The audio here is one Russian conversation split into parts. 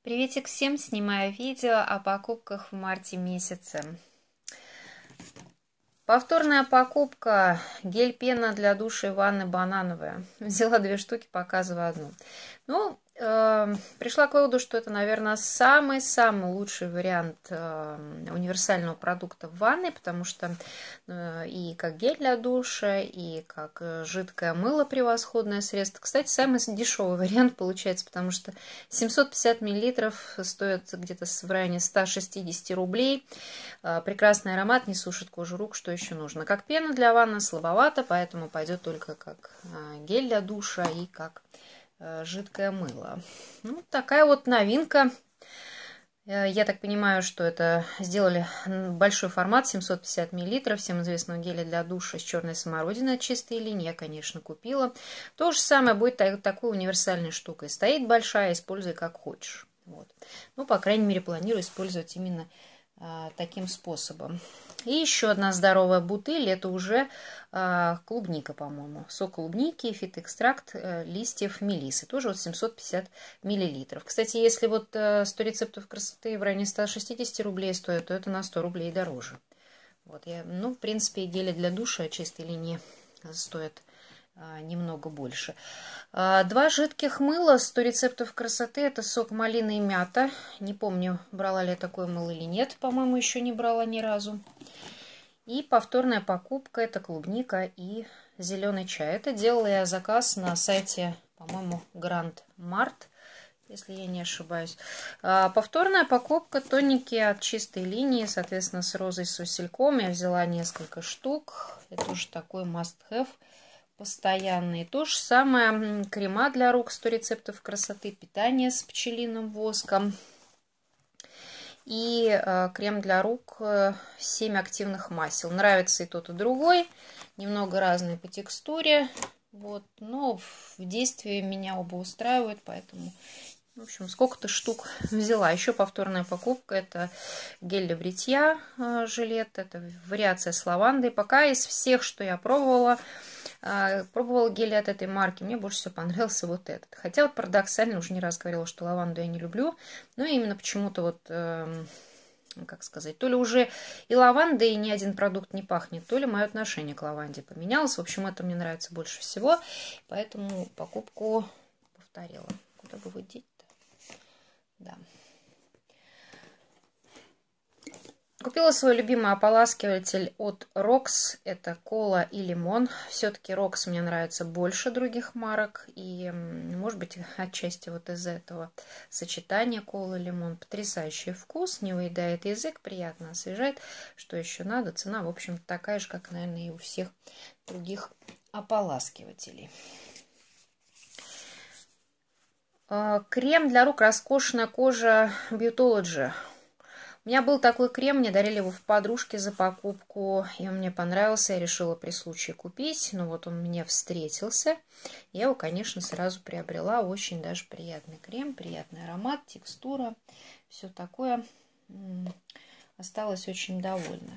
Приветик всем! Снимаю видео о покупках в марте месяце. Повторная покупка. Гель-пена для душа и ванны банановая. Взяла 2 штуки, показываю одну. Пришла к выводу, что это, наверное, самый-самый лучший вариант универсального продукта в ванной, потому что и как гель для душа, и как жидкое мыло превосходное средство. Кстати, самый дешевый вариант получается, потому что 750 мл стоит где-то в районе 160 рублей. Прекрасный аромат, не сушит кожу рук, что еще нужно. Как пена для ванны слабовато, поэтому пойдет только как гель для душа и как жидкое мыло. Такая вот новинка. Я так понимаю, что это сделали большой формат, 750 мл, всем известного геля для душа с черной смородиной от чистой линии. Я, конечно, купила. То же самое будет такой универсальной штукой. Стоит большая, используй как хочешь. Вот. По крайней мере, планирую использовать именно таким способом. И еще одна здоровая бутыль, это уже клубника, по-моему. Сок клубники, фитоэкстракт листьев мелисы. Тоже вот 750 мл. Кстати, если вот 100 рецептов красоты в районе 160 рублей стоит, то это на 100 рублей дороже. Вот в принципе, гели для душа чистой линии стоят немного больше. 2 жидких мыла, 100 рецептов красоты. Это сок малины и мята. Не помню, брала ли я такое мыло или нет. По-моему, еще не брала ни разу. И повторная покупка. Это клубника и зеленый чай. Это делала я заказ на сайте, по-моему, Grand Mart, если я не ошибаюсь. Повторная покупка. Тоники от чистой линии, соответственно, с розой с васильком. Я взяла несколько штук. Это уже такой must-have. Постоянные. То же самое крема для рук, 100 рецептов красоты, питание с пчелиным воском и крем для рук 7 активных масел. Нравится и тот, и другой. Немного разные по текстуре. Но в действии меня оба устраивают, поэтому, в общем, сколько-то штук взяла. Еще повторная покупка. Это гель для бритья, жилет. Это вариация с лавандой. Пока из всех, что я пробовала гели от этой марки, мне больше всего понравился вот этот. Хотя парадоксально, уже не раз говорила, что лаванду я не люблю, но именно почему-то как сказать, то ли уже и лаванда, и ни один продукт не пахнет, то ли мое отношение к лаванде поменялось. В общем, это мне нравится больше всего, поэтому покупку повторила. Куда бы выйти-то? Да. Купила свой любимый ополаскиватель от Rox. Это кола и лимон. Все-таки Rox мне нравится больше других марок. И, может быть, отчасти вот из-за этого сочетания кола и лимон. Потрясающий вкус. Не уедает язык. Приятно освежает. Что еще надо? Цена, в общем, такая же, как, наверное, и у всех других ополаскивателей. Крем для рук «Роскошная кожа Beautology». У меня был такой крем, мне дарили его в подружке за покупку, и он мне понравился, я решила при случае купить. Вот он мне встретился, я его, конечно, сразу приобрела. Очень даже приятный крем, приятный аромат, текстура, все такое. Осталась очень довольна.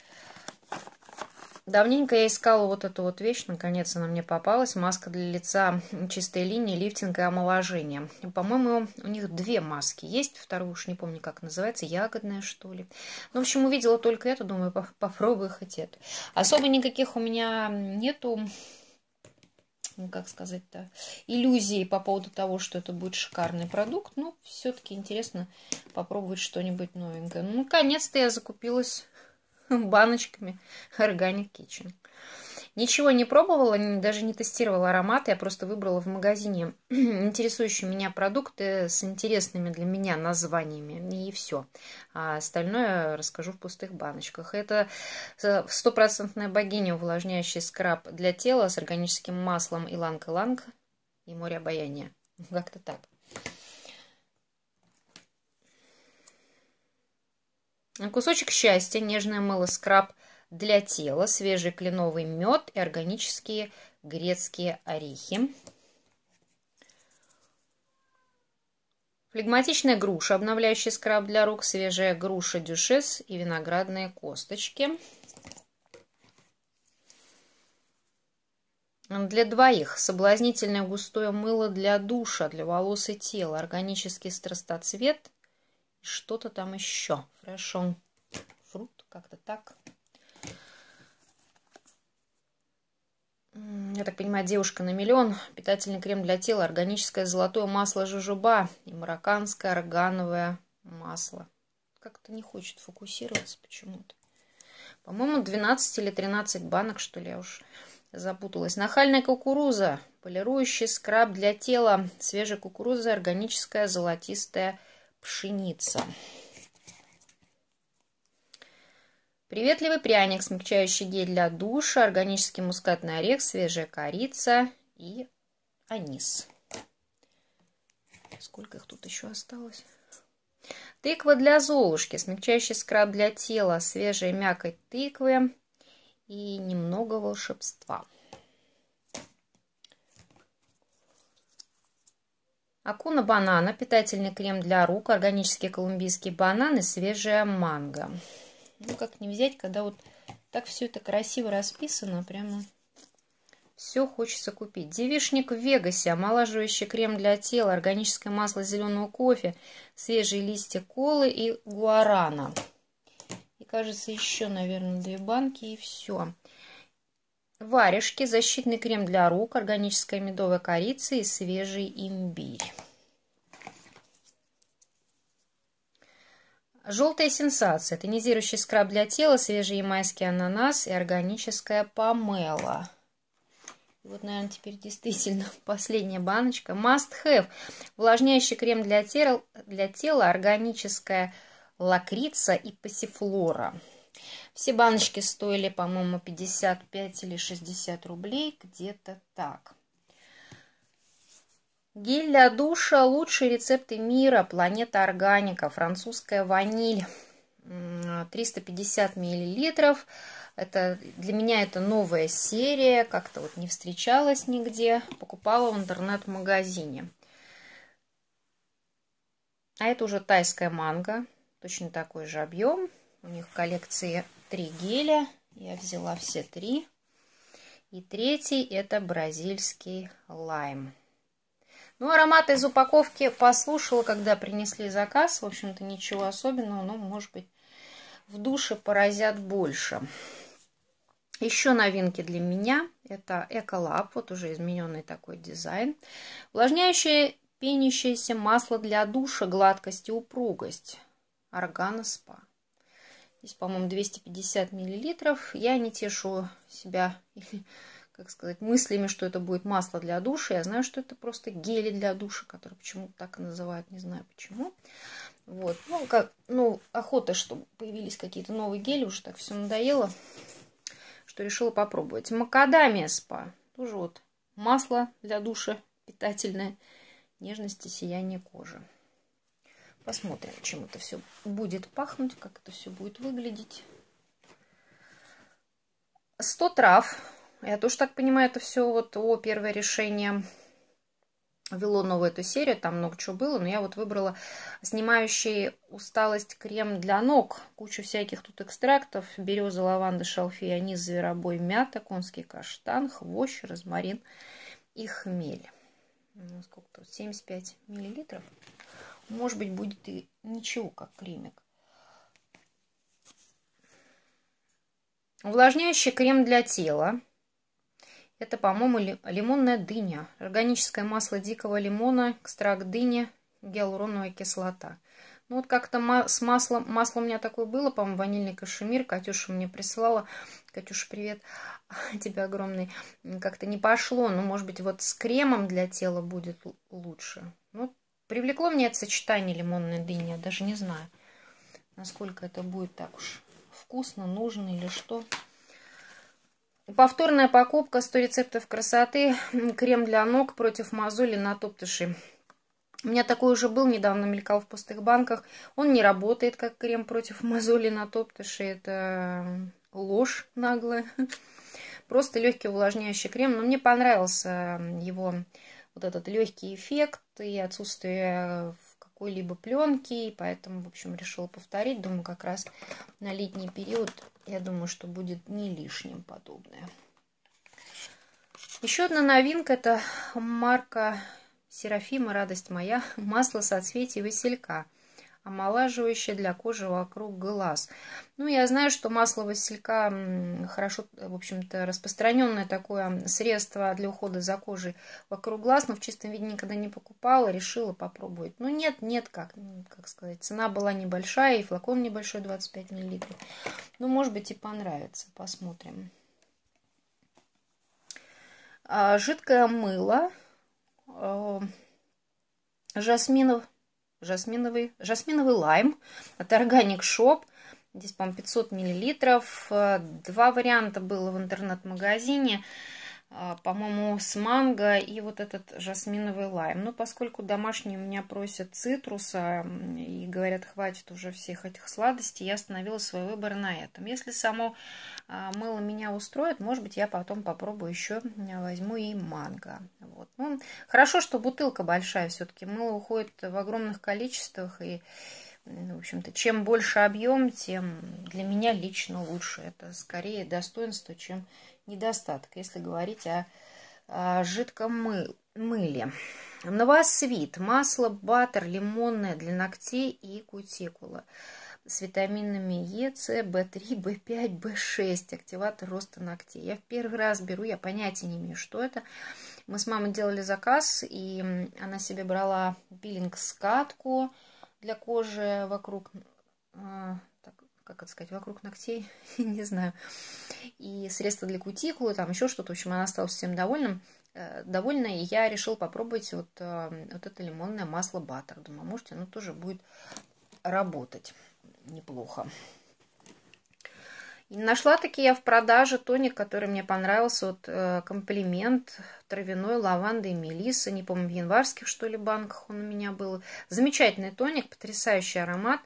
Давненько я искала вот эту вот вещь, наконец она мне попалась. Маска для лица чистой линии, лифтинг и омоложение. По-моему, у них 2 маски есть, вторую уж не помню, как называется, ягодная, что ли. В общем, увидела только эту, думаю, попробую хоть эту. Особо никаких у меня нету, как сказать-то, иллюзий по поводу того, что это будет шикарный продукт. Но все-таки интересно попробовать что-нибудь новенькое. Наконец-то я закупилась баночками Organic Kitchen. Ничего не пробовала, даже не тестировала ароматы, я просто выбрала в магазине интересующие меня продукты с интересными для меня названиями, и все. А остальное расскажу в пустых баночках. Это 100% богиня, увлажняющий скраб для тела с органическим маслом иланг-иланг и море обаяния. Как-то так. Кусочек счастья, нежное мыло скраб для тела, свежий кленовый мед и органические грецкие орехи. Флегматичная груша, обновляющий скраб для рук, свежая груша дюшес и виноградные косточки. Для двоих соблазнительное густое мыло для душа, для волос и тела, органический страстоцвет и что-то там еще. Фрешон фрут, как-то так. Я так понимаю, девушка на миллион. Питательный крем для тела, органическое золотое масло жожоба и марокканское органовое масло. Как-то не хочет фокусироваться почему-то. По-моему, 12 или 13 банок, что ли, я уж запуталась. Нахальная кукуруза, полирующий скраб для тела, свежая кукуруза, органическая золотистая пшеница. Приветливый пряник, смягчающий гель для душа, органический мускатный орех, свежая корица и анис. Сколько их тут еще осталось? Тыква для Золушки, смягчающий скраб для тела, свежая мякоть тыквы и немного волшебства. Акуна банана, питательный крем для рук, органический колумбийский банан и свежая манго. Ну, как не взять, когда вот так все это красиво расписано, прямо все хочется купить. Девичник в Вегасе, омолаживающий крем для тела, органическое масло зеленого кофе, свежие листья колы и гуарана. И, кажется, еще, наверное, 2 банки и все. Варежки, защитный крем для рук, органическая медовая корица и свежий имбирь. Желтая сенсация, тонизирующий скраб для тела, свежий ямайский ананас и органическая помела. И вот, наверное, теперь действительно последняя баночка. Must have. Увлажняющий крем для тела, органическая лакрица и пассифлора. Все баночки стоили, по-моему, 55 или 60 рублей, где-то так. Гель для душа, лучшие рецепты мира, Планета Органика, французская ваниль, 350 миллилитров. Для меня это новая серия, как-то вот не встречалась нигде, покупала в интернет-магазине. А это уже тайская манго, точно такой же объем. У них в коллекции 3 геля, я взяла все 3. И третий это бразильский лайм. Ну, ароматы из упаковки послушала, когда принесли заказ. В общем-то, ничего особенного, но, может быть, в душе поразят больше. Еще новинки для меня. Это Эколаб, вот уже измененный такой дизайн. Увлажняющее пенящееся масло для душа, гладкость и упругость. Органа Спа. Здесь, по-моему, 250 миллилитров. Я не тешу себя, как сказать, мыслями, что это будет масло для душа. Я знаю, что это просто гели для душа, которые почему-то так и называют, не знаю почему. Вот. Охота, чтобы появились какие-то новые гели, уже так все надоело, что решила попробовать. Макадамия Спа. Тоже вот масло для душа питательное, нежность и сияние кожи. Посмотрим, чем это все будет пахнуть, как это все будет выглядеть. 100 трав. Я тоже так понимаю, это все вот первое решение ввело новую эту серию. Там много чего было, но я вот выбрала снимающий усталость крем для ног. Кучу всяких тут экстрактов. Береза, лаванда, шалфей, анис, зверобой, мята, конский каштан, хвощ, розмарин и хмель. Сколько-то? 75 миллилитров. Может быть, будет и ничего, как кремик. Увлажняющий крем для тела. Это, по-моему, лимонная дыня. Органическое масло дикого лимона, экстракт дыни, гиалуроновая кислота. Ну, вот как-то с маслом. Масло у меня такое было, по-моему, ванильный кашемир. Катюша мне присылала. Катюша, привет. Тебе огромный. Как-то не пошло. Но, может быть, вот с кремом для тела будет лучше. Ну, привлекло мне это сочетание лимонной дыни. Я даже не знаю, насколько это будет так уж вкусно, нужно или что. Повторная покупка 100 рецептов красоты. Крем для ног против мозоли на топтыши. У меня такой уже был, недавно мелькал в пустых банках. Он не работает как крем против мозоли на топтыши. Это ложь наглая. Просто легкий увлажняющий крем. Но мне понравился его вот этот легкий эффект и отсутствие какой-либо пленки. И поэтому, в общем, решила повторить. Думаю, как раз на летний период, я думаю, что будет не лишним подобное. Еще одна новинка, это марка Серафима, радость моя, масло соцветий василька, омолаживающее для кожи вокруг глаз. Ну, я знаю, что масло василька хорошо, в общем-то, распространенное такое средство для ухода за кожей вокруг глаз, но в чистом виде никогда не покупала, решила попробовать. Ну, нет, как сказать, цена была небольшая, и флакон небольшой, 25 мл. Ну, может быть, и понравится, посмотрим. Жидкое мыло, жасминовый лайм от Organic Shop. Здесь, по-моему, 500 миллилитров. Два варианта было в интернет-магазине. По-моему, с манго и вот этот жасминовый лайм. Но поскольку домашние у меня просят цитруса и говорят, хватит уже всех этих сладостей, я остановила свой выбор на этом. Если само мыло меня устроит, может быть, я потом попробую еще, возьму и манго. Вот. Ну, хорошо, что бутылка большая все-таки. Мыло уходит в огромных количествах, и, в общем-то, чем больше объем, тем для меня лично лучше. Это скорее достоинство, чем недостаток, если говорить о жидком мыле. Новосвит. Масло баттер лимонное для ногтей и кутикулы с витаминами Е, С, В3, В5, В6. Активатор роста ногтей. Я в первый раз беру, я понятия не имею, что это. Мы с мамой делали заказ, и она себе брала пилинг-скатку для кожи вокруг, как это сказать, вокруг ногтей, не знаю, и средства для кутикулы, там еще что-то. В общем, она осталась всем довольна, и я решила попробовать вот это лимонное масло баттер. Думаю, может, оно тоже будет работать неплохо. И нашла таки я в продаже тоник, который мне понравился. Вот комплимент травяной лаванды и мелиссы. Не помню, в январских, что ли, банках он у меня был. Замечательный тоник, потрясающий аромат.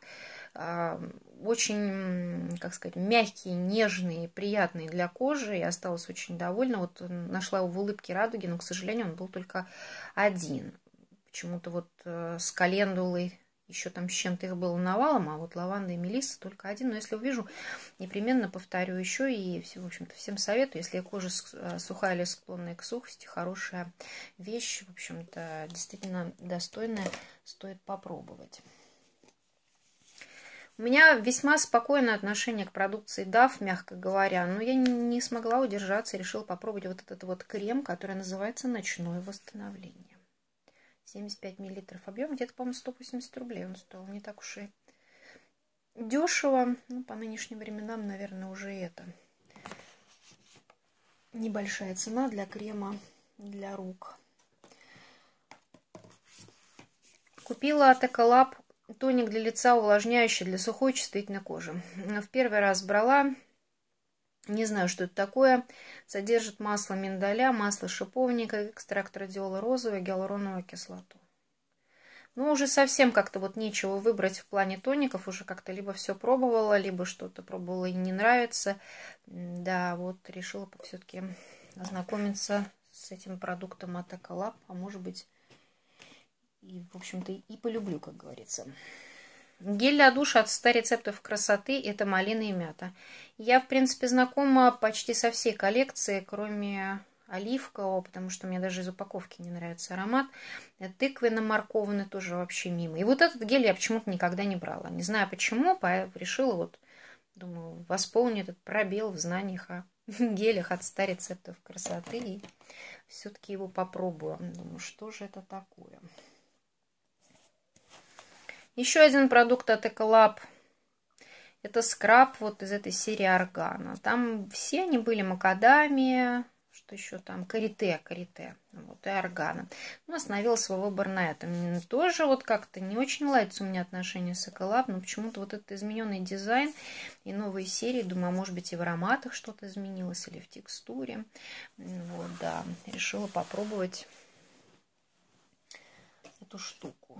Очень, как сказать, мягкие, нежные, приятные для кожи. Я осталась очень довольна. Вот нашла его в улыбке радуги, но, к сожалению, он был только один. Почему-то вот с календулой, еще там с чем-то их было навалом, а вот лаванда и мелисса только один. Но если увижу, непременно повторю еще. И, в общем-то, всем советую. Если кожа сухая или склонная к сухости, хорошая вещь, в общем-то, действительно достойная, стоит попробовать. У меня весьма спокойное отношение к продукции DAF, мягко говоря, но я не смогла удержаться и решила попробовать вот этот вот крем, который называется «Ночное восстановление». 75 мл объем, где-то, по-моему, 180 рублей он стоил, не так уж и дешево. Ну, по нынешним временам, наверное, уже это небольшая цена для крема для рук. Купила от Эколаб тоник для лица, увлажняющий для сухой чувствительной кожи. В первый раз брала, не знаю, что это такое. Содержит масло миндаля, масло шиповника, экстракт радиола розовый, гиалуроновую кислоту. Ну, уже совсем как-то вот нечего выбрать в плане тоников. Уже как-то либо все пробовала, либо что-то пробовала и не нравится. Да, вот решила все-таки ознакомиться с этим продуктом от Эколаб, а может быть, и, в общем-то, и полюблю, как говорится. Гель для душа от 100 рецептов красоты. Это малина и мята. Я, в принципе, знакома почти со всей коллекцией, кроме оливкового, потому что мне даже из упаковки не нравится аромат. Тыквенно-морковный тоже вообще мимо. И вот этот гель я почему-то никогда не брала. Не знаю почему, решила вот, думаю, восполнить этот пробел в знаниях о гелях от 100 рецептов красоты. И все-таки его попробую. Думаю, что же это такое. Еще один продукт от Эколаб. Это скраб вот из этой серии Органа. Там все они были макадамия, что еще там, карите, вот, и Органа. Но остановила свой выбор на этом. Тоже вот как-то не очень ладится у меня отношения с Эколаб, но почему-то вот этот измененный дизайн и новые серии, думаю, может быть, и в ароматах что-то изменилось, или в текстуре. Вот, да, решила попробовать эту штуку.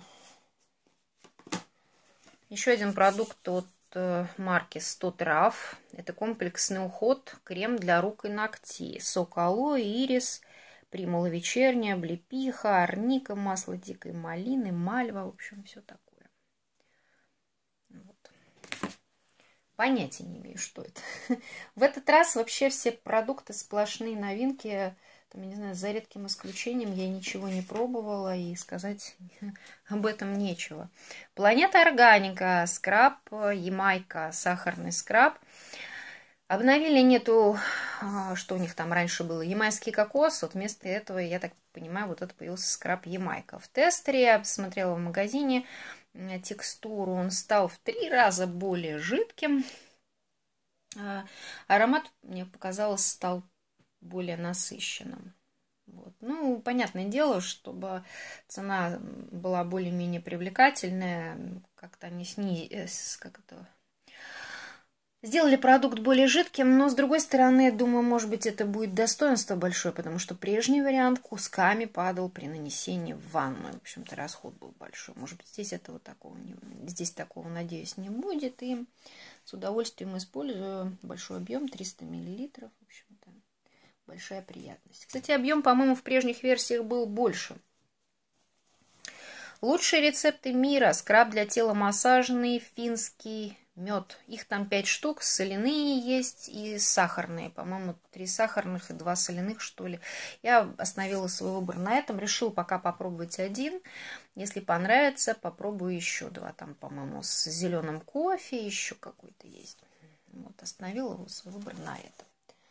Еще один продукт от марки 100 трав. Это комплексный уход, крем для рук и ногтей. Сок алоэ, ирис, примула вечерняя, облепиха, арника, масло дикой малины, мальва. В общем, все такое. Вот. Понятия не имею, что это. В этот раз вообще все продукты сплошные новинки. Там, я не знаю, за редким исключением я ничего не пробовала, и сказать об этом нечего. Планета Органика, скраб, Ямайка, сахарный скраб. Обновили нету, что у них там раньше было, ямайский кокос. Вот вместо этого, я так понимаю, вот это появился скраб Ямайка. В тестере я посмотрела в магазине текстуру, он стал в 3 раза более жидким. Аромат, мне показалось, стал более насыщенным. Вот. Ну, понятное дело, чтобы цена была более-менее привлекательная, как-то они сделали продукт более жидким, но, с другой стороны, думаю, может быть, это будет достоинство большое, потому что прежний вариант кусками падал при нанесении в ванну. В общем-то, расход был большой. Может быть, здесь такого, надеюсь, не будет. И с удовольствием использую большой объем, 300 мл. В общем-то, большая приятность. Кстати, объем, по-моему, в прежних версиях был больше. Лучшие рецепты мира. Скраб для тела массажный, финский мед. Их там 5 штук. Соляные есть и сахарные. По-моему, 3 сахарных и 2 соляных, что ли. Я остановила свой выбор на этом. Решила пока попробовать один. Если понравится, попробую еще 2. Там, по-моему, с зеленым кофе еще какой-то есть. Вот, остановила свой выбор на этом.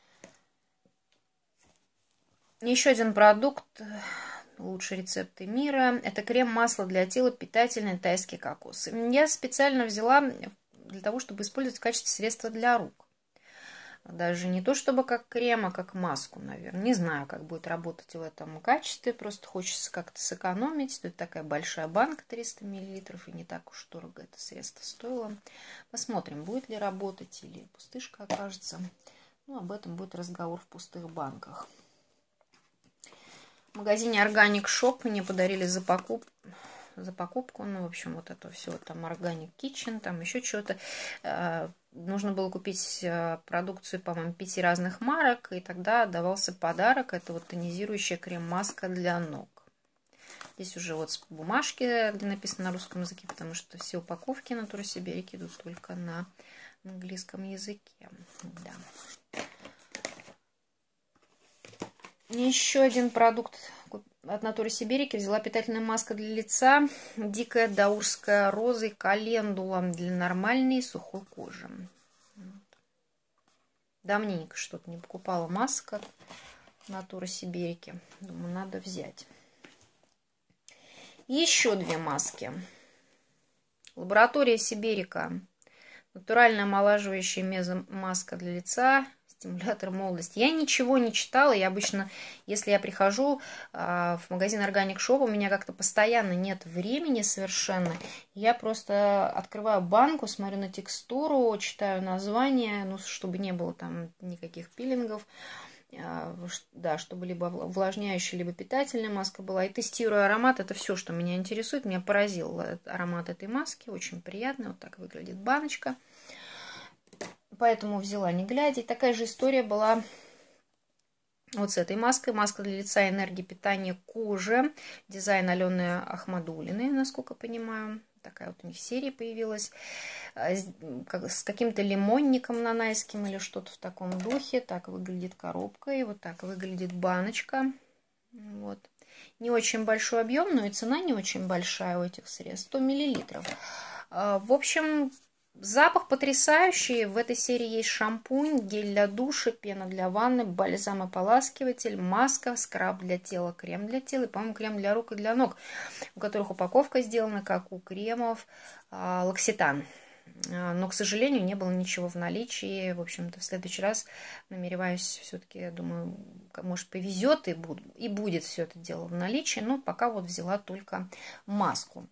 Еще один продукт. Лучшие рецепты мира. Это крем-масло для тела, питательный тайский кокос. Я специально взяла для того, чтобы использовать в качестве средства для рук. Даже не то, чтобы как крем, а как маску, наверное. Не знаю, как будет работать в этом качестве. Просто хочется как-то сэкономить. Тут такая большая банка, 300 мл. И не так уж дорого это средство стоило. Посмотрим, будет ли работать или пустышка окажется. Ну, об этом будет разговор в пустых банках. В магазине Organic Shop мне подарили за покупку, ну, в общем, вот это все, там Organic Kitchen, там еще что-то. Нужно было купить продукцию, по-моему, 5 разных марок, и тогда давался подарок. Это вот тонизирующая крем-маска для ног. Здесь уже вот с бумажки, где написано на русском языке, потому что все упаковки Natura Siberica идут только на английском языке. Да. Еще один продукт от Natura Siberica. Взяла питательная маска для лица. Дикая даурская роза и календула для нормальной сухой кожи. Давненько что-то не покупала масок от Natura Siberica. Думаю, надо взять. Еще 2 маски. Лаборатория Siberica. Натуральная омолаживающая мезомаска для лица. Стимулятор молодости. Я ничего не читала. Я обычно, если я прихожу в магазин Organic Shop, у меня как-то постоянно нет времени совершенно. Я просто открываю банку, смотрю на текстуру, читаю название, ну, чтобы не было там никаких пилингов. Да, чтобы либо увлажняющая, либо питательная маска была. И тестирую аромат. Это все, что меня интересует. Меня поразил аромат этой маски. Очень приятный. Вот так выглядит баночка. Поэтому взяла не глядя. И такая же история была вот с этой маской. Маска для лица, энергии, питания кожи. Дизайн Алены Ахмадулиной, насколько понимаю. Такая вот у них серия появилась. С каким-то лимонником нанайским или что-то в таком духе. Так выглядит коробка. И вот так выглядит баночка. Вот. Не очень большой объем, но и цена не очень большая у этих средств. 100 мл. В общем... Запах потрясающий. В этой серии есть шампунь, гель для душа, пена для ванны, бальзам-ополаскиватель, маска, скраб для тела, крем для тела и, по-моему, крем для рук и для ног, у которых упаковка сделана, как у кремов, L'Occitane. Но, к сожалению, не было ничего в наличии. В общем-то, в следующий раз намереваюсь все-таки, я думаю, может, повезет и будет все это дело в наличии. Но пока вот взяла только маску.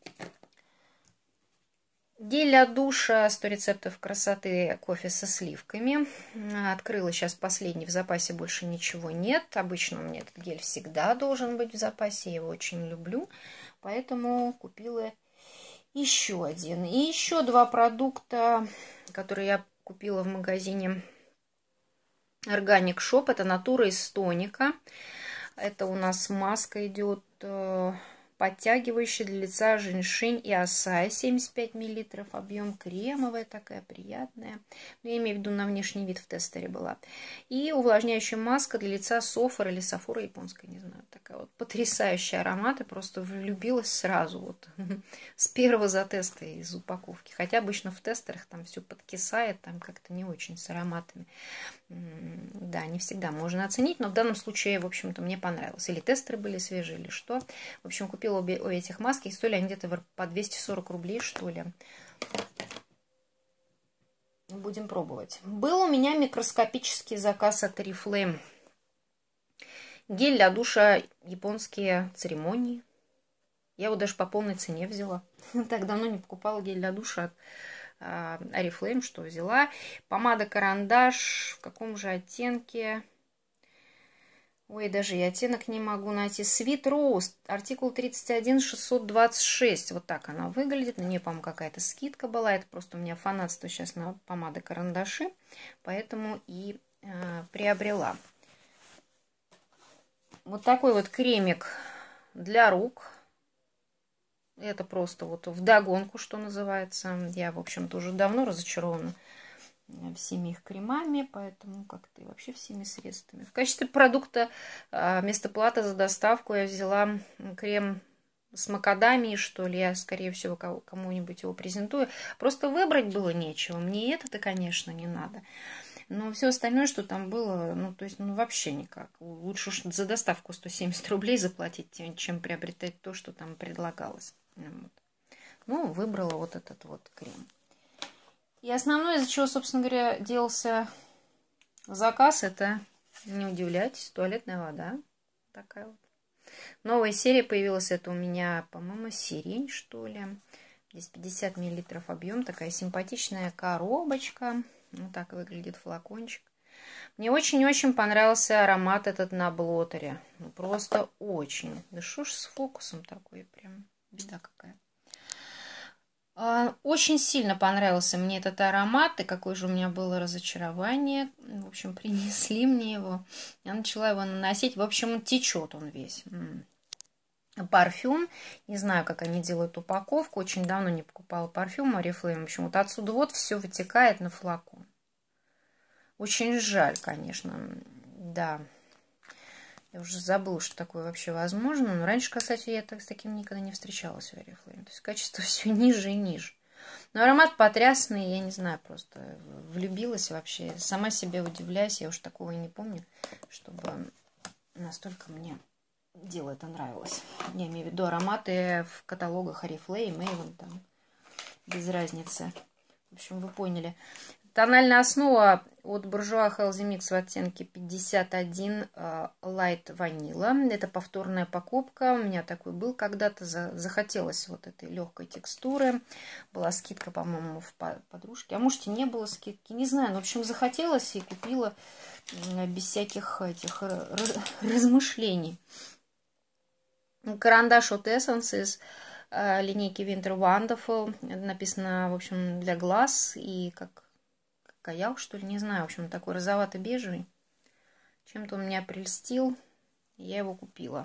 Гель для душа, 100 рецептов красоты, кофе со сливками. Открыла сейчас последний, в запасе больше ничего нет. Обычно у меня этот гель всегда должен быть в запасе, я его очень люблю. Поэтому купила еще один. И еще 2 продукта, которые я купила в магазине Organic Shop. Это Natura из тоника. Это у нас маска идет... подтягивающая для лица женьшень и асай, 75 мл, объем кремовая такая, приятная. Я имею в виду на внешний вид в тестере была. И увлажняющая маска для лица Софора или Сафора японская, не знаю, такая вот потрясающая аромат. Я просто влюбилась сразу вот с первого затеста из упаковки. Хотя обычно в тестерах там все подкисает, там как-то не очень с ароматами. Да, не всегда можно оценить, но в данном случае, в общем-то, мне понравилось. Или тестеры были свежие, или что. В общем, купила обе этих маски, и стоили они где-то по 240 рублей, что ли. Будем пробовать. Был у меня микроскопический заказ от Oriflame. Гель для душа японские церемонии. Я его даже по полной цене взяла. Так давно не покупала гель для душа от Oriflame, что взяла. Помада-карандаш. В каком же оттенке? Ой, даже и оттенок не могу найти. Sweet Rose. Артикул 31626. Вот так она выглядит. На нее, по-моему, какая-то скидка была. Это просто у меня фанатство сейчас на помады-карандаши. Поэтому и приобрела. Вот такой вот кремик для рук. Это просто вот вдогонку, что называется. Я, в общем-то, уже давно разочарована всеми их кремами, поэтому как-то и вообще всеми средствами. В качестве продукта вместо платы за доставку я взяла крем с макадамией, что ли. Я, скорее всего, кому-нибудь его презентую. Просто выбрать было нечего. Мне это-то, конечно, не надо. Но все остальное, что там было, ну, то есть, ну, вообще никак. Лучше уж за доставку 170 рублей заплатить, чем приобретать то, что там предлагалось. Вот. Ну, выбрала вот этот вот крем. И основное, из-за чего, собственно говоря, делался заказ, это, не удивляйтесь, туалетная вода. Такая вот. Новая серия появилась, это у меня, по-моему, сирень, что ли. Здесь 50 мл объем, такая симпатичная коробочка. Вот так выглядит флакончик. Мне очень-очень понравился аромат этот на блотере. Ну, просто очень. Да что ж с фокусом такой, прям беда какая. Очень сильно понравился мне этот аромат, и какое же у меня было разочарование. В общем, принесли мне его. Я начала его наносить. В общем, течет он весь. Парфюм. Не знаю, как они делают упаковку. Очень давно не покупала парфюм Oriflame. В общем, вот отсюда вот все вытекает на флакон. Очень жаль, конечно. Да. Я уже забыла, что такое вообще возможно. Но раньше, кстати, я с таким никогда не встречалась в Oriflame. То есть качество все ниже и ниже. Но аромат потрясный, я не знаю, просто влюбилась вообще. Сама себе удивляюсь, я уж такого и не помню, чтобы настолько мне дело это нравилось. Я имею в виду ароматы в каталогах Oriflame, Avon, там, без разницы. В общем, вы поняли. Тональная основа от Bourjois Healthy Mix в оттенке 51 Light Vanilla. Это повторная покупка. У меня такой был когда-то. Захотелось вот этой легкой текстуры. Была скидка, по-моему, в подружке. А может и не было скидки. Не знаю. Но, в общем, захотелось и купила без всяких этих размышлений. Карандаш от Essences линейки Winter Wonderful. Написано, в общем, для глаз и как каял, что ли, не знаю. В общем, такой розовато-бежевый. Чем-то он меня прельстил. Я его купила.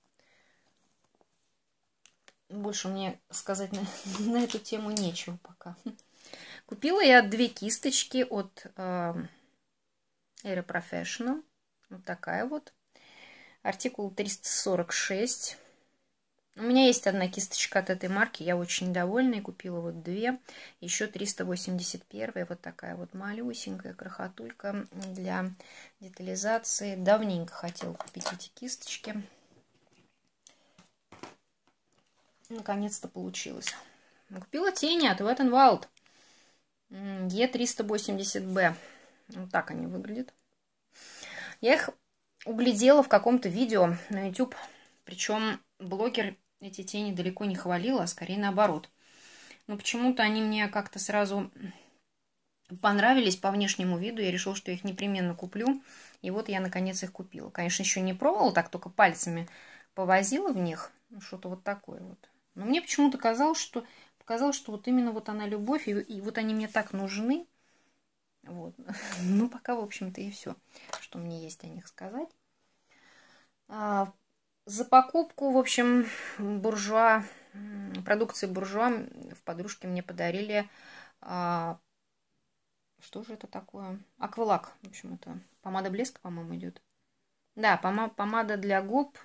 Больше мне сказать на эту тему нечего пока. Купила я 2 кисточки от Aero Professional. Вот такая вот. Артикул 346. У меня есть одна кисточка от этой марки, я очень довольна, и купила вот 2. Еще 381, вот такая вот малюсенькая крохотулька для детализации. Давненько хотела купить эти кисточки. Наконец-то получилось. Купила тени от Wet n Wild. E380B. Вот так они выглядят. Я их углядела в каком-то видео на YouTube. Причем блогер эти тени далеко не хвалила, а скорее наоборот. Но почему-то они мне как-то сразу понравились по внешнему виду. Я решила, что я их непременно куплю. И вот я, наконец, их купила. Конечно, еще не пробовала, так только пальцами повозила в них. Что-то вот такое вот. Но мне почему-то показалось, что вот именно вот она любовь. И вот они мне так нужны. Вот. Ну, пока, в общем-то, и все, что мне есть о них сказать. За покупку, в общем, буржуа, продукции буржуа в подружке мне подарили, что же это такое? Аквалак, в общем, это помада блеска, по-моему, идет. Да, помада для губ.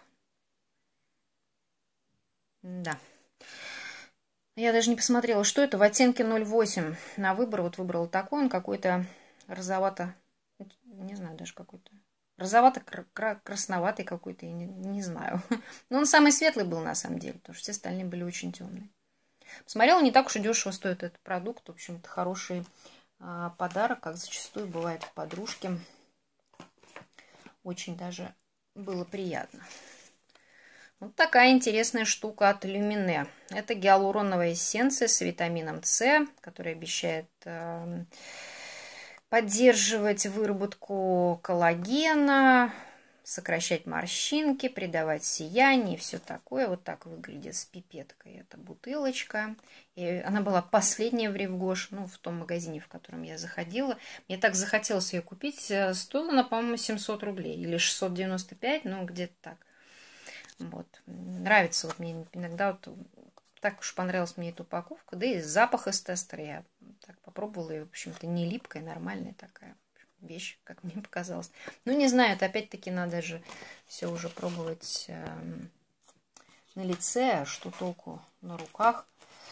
Да. Я даже не посмотрела, что это, в оттенке 0,8 на выбор. Вот выбрала такой, он какой-то розовато, не знаю даже какой-то. Розовато-красноватый какой-то, я не знаю. Но он самый светлый был на самом деле, потому что все остальные были очень темные. Посмотрела, не так уж и дешево стоит этот продукт. В общем, это хороший подарок, как зачастую бывает в подружке. Очень даже было приятно. Вот такая интересная штука от Люмине. Это гиалуроновая эссенция с витамином С, которая обещает поддерживать выработку коллагена, сокращать морщинки, придавать сияние и все такое. Вот так выглядит с пипеткой эта бутылочка. И она была последняя в Ревгош, ну, в том магазине, в котором я заходила. Мне так захотелось ее купить. Стоила она, по-моему, 700 рублей или 695, ну, где-то так. Вот. Нравится вот мне иногда вот так уж понравилась мне эта упаковка, да и запах из тестера я так попробовала, и, в общем-то, не липкая, нормальная такая вещь, как мне показалось. Ну, не знаю, это опять-таки надо же все уже пробовать на лице, а что толку на руках.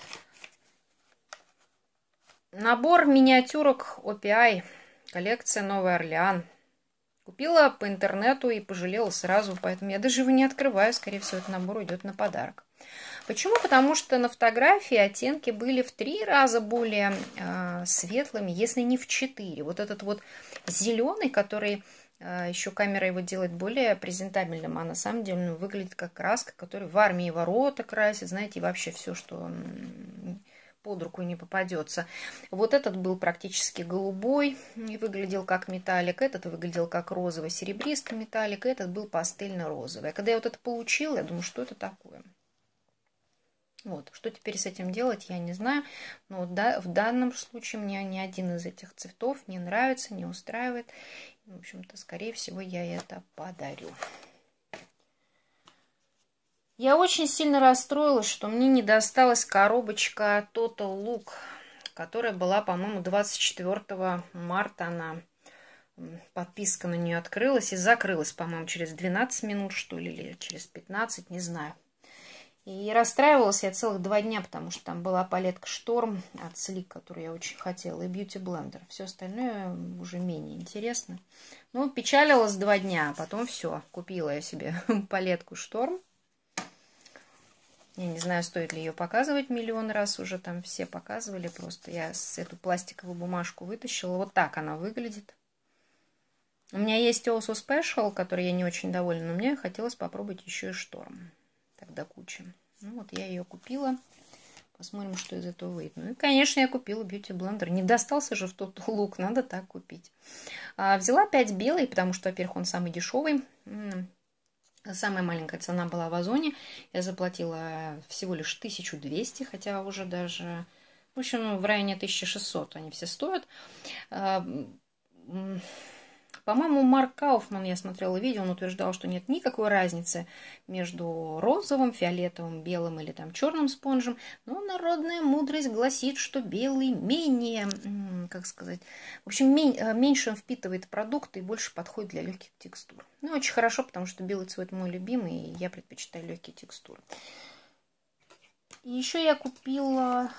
Набор миниатюрок OPI, коллекция Новый Орлеан. Купила по интернету и пожалела сразу, поэтому я даже его не открываю. Скорее всего, этот набор идет на подарок. Почему? Потому что на фотографии оттенки были в 3 раза более светлыми, если не в 4. Вот этот вот зеленый, который еще камера его делает более презентабельным, а на самом деле он выглядит как краска, которая в армии ворота красит, знаете, и вообще все, что под руку не попадется. Вот этот был практически голубой и выглядел как металлик, этот выглядел как розовый-серебристый металлик, этот был пастельно-розовый. А когда я вот это получила, я думаю, что это такое? Вот, что теперь с этим делать, я не знаю. Но да, в данном случае мне ни один из этих цветов не нравится, не устраивает. В общем-то, скорее всего, я это подарю. Я очень сильно расстроилась, что мне не досталась коробочка Total Look, которая была, по-моему, 24 марта. Она, подписка на нее открылась и закрылась, по-моему, через 12 минут, что ли, или через 15, не знаю. И расстраивалась я целых 2 дня, потому что там была палетка Шторм от Sleek, которую я очень хотела, и Beauty Blender. Все остальное уже менее интересно. Ну, печалилась 2 дня, а потом все, купила я себе палетку Шторм. Я не знаю, стоит ли ее показывать миллион раз, уже там все показывали. Просто я эту пластиковую бумажку вытащила. Вот так она выглядит. У меня есть Osu Special, который я не очень довольна, но мне хотелось попробовать еще и Шторм. Тогда куча. Ну вот я ее купила. Посмотрим, что из этого выйдет. Ну и, конечно, я купила Beauty Blender. Не достался же в тот лук, надо так купить. Взяла 5 белый, потому что, во-первых, он самый дешевый. Самая маленькая цена была в Озоне. Я заплатила всего лишь 1200, хотя уже даже, в общем, в районе 1600 они все стоят. По-моему, Марк Кауфман, я смотрела видео, он утверждал, что нет никакой разницы между розовым, фиолетовым, белым или там черным спонжем. Но народная мудрость гласит, что белый менее, как сказать, в общем, меньше впитывает продукты и больше подходит для легких текстур. Ну, очень хорошо, потому что белый цвет мой любимый, и я предпочитаю легкие текстуры. И еще я купила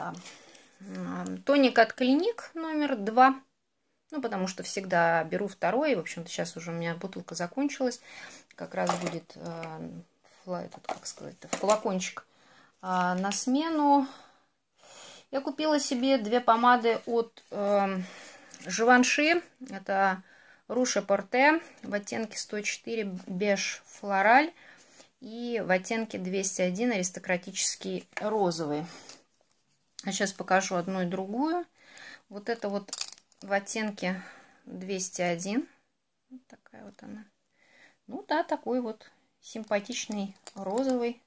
тоник от Клиник номер 2. Ну, потому что всегда беру второй. В общем-то, сейчас уже у меня бутылка закончилась. Как раз будет как сказать, флакончик на смену. Я купила себе 2 помады от Живанши. Это Руше Порте в оттенке 104 беж флораль и в оттенке 201 аристократический розовый. А сейчас покажу одну и другую. Вот это вот в оттенке 201. Вот такая вот она. Ну да, такой вот симпатичный розовый.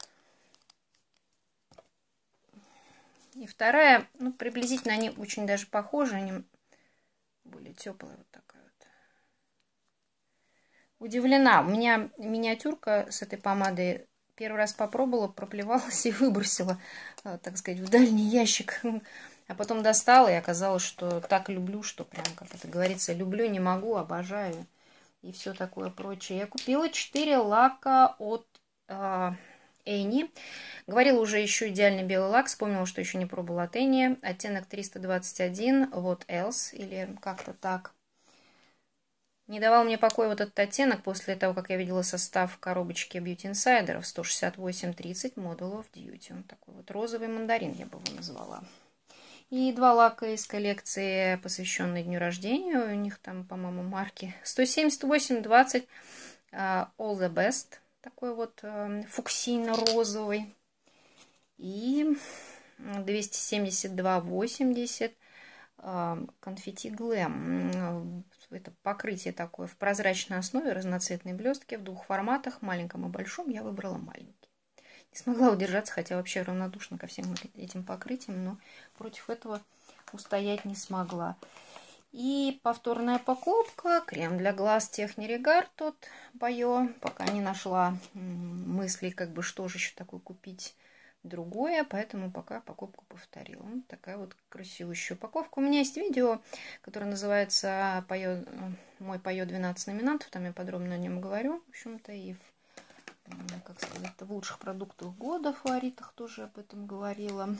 И вторая, ну, приблизительно они очень даже похожи. Они более теплые. Вот такая вот. удивлена. У меня миниатюрка с этой помадой первый раз попробовала, проплевалась и выбросила, так сказать, в дальний ящик. А потом достала, и оказалось, что так люблю, что прям, как это говорится, люблю, не могу, обожаю. И все такое прочее. Я купила 4 лака от Эни. Говорила уже еще идеальный белый лак. Вспомнила, что еще не пробовала от Эни. Оттенок 321, What Else, или как-то так. Не давал мне покоя вот этот оттенок после того, как я видела состав коробочки Beauty Insider 168-30 Model of Duty. Он такой вот розовый мандарин, я бы его назвала. И 2 лака из коллекции, посвященной дню рождения. У них там, по-моему, марки 178-20 All the Best. Такой вот фуксийно-розовый. И 272-80 конфетти Глэм. Это покрытие такое в прозрачной основе, разноцветные блестки в 2 форматах, маленьком и большом. Я выбрала маленький. Не смогла удержаться, хотя вообще равнодушна ко всем этим покрытиям, но против этого устоять не смогла. И повторная покупка, крем для глаз Технирегар тот Байо, пока не нашла мыслей, как бы что же еще такое купить другое, поэтому пока покупку повторила. Вот такая вот красивущая упаковка. У меня есть видео, которое называется «Мой Пайо 12 номинантов», там я подробно о нем говорю, в общем-то, и как сказать, в лучших продуктах года, фаворитах тоже об этом говорила.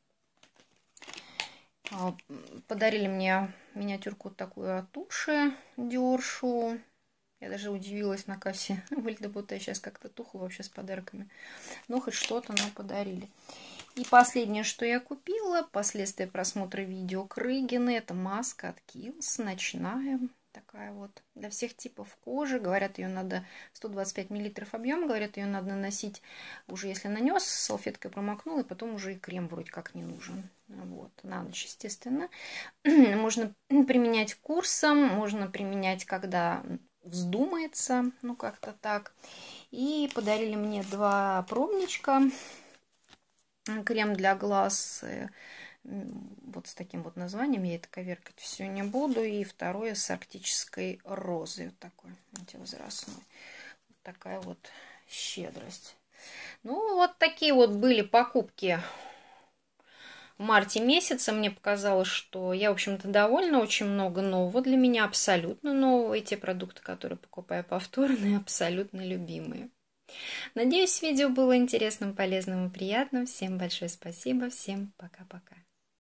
Подарили мне миниатюрку вот такую от Уши Диоршу. Я даже удивилась на кассе. Выглядит, будто я сейчас как-то тухла вообще с подарками. Ну, хоть что-то, но подарили. И последнее, что я купила, последствия просмотра видео Крыгины, это маска от Kiehl's, ночная. Такая вот для всех типов кожи. Говорят, ее надо 125 мл объем. Говорят, ее надо наносить уже, если нанес, салфеткой промокнул, и потом уже и крем вроде как не нужен. Вот, на ночь, естественно. Можно применять курсом, можно применять, когда вздумается, ну как-то так. И подарили мне 2 пробничка. Крем для глаз вот с таким вот названием, я это коверкать все не буду. И второе с арктической розой, вот такой антивозрастной. Вот такая вот щедрость. Ну, вот такие вот были покупки в марте месяце. Мне показалось, что я, в общем-то, довольна. Очень много нового для меня, абсолютно нового. И те продукты, которые покупаю повторно, абсолютно любимые. Надеюсь, видео было интересным, полезным и приятным. Всем большое спасибо. Всем пока-пока.